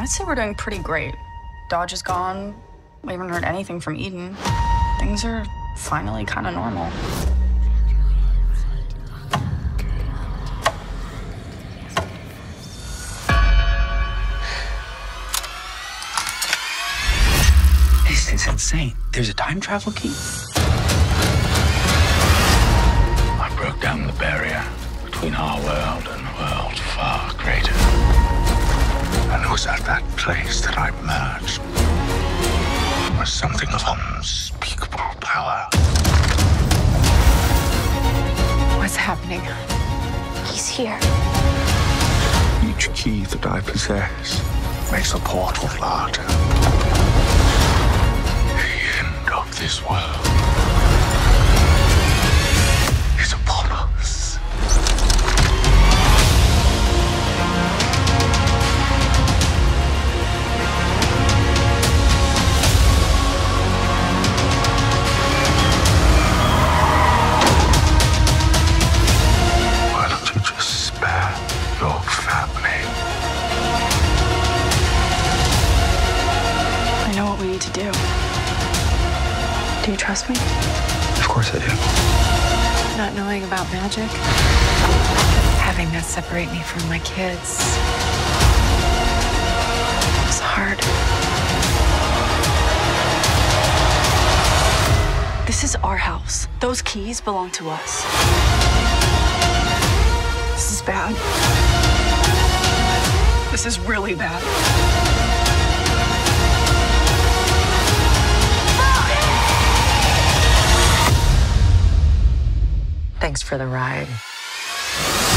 I'd say we're doing pretty great. Dodge is gone. We haven't heard anything from Eden. Things are finally kind of normal. This is insane. There's a time travel key. I broke down the barrier between our world and a world far greater. And it was at that place that I merged with something of unspeakable power. What's happening? He's here. Each key that I possess makes a portal larger. The end of this world is upon us. Why don't you just spare your family? I know what we need to do. Do you trust me? Of course I do. Not knowing about magic, having that separate me from my kids, was hard. This is our house. Those keys belong to us. This is bad. This is really bad. Thanks for the ride.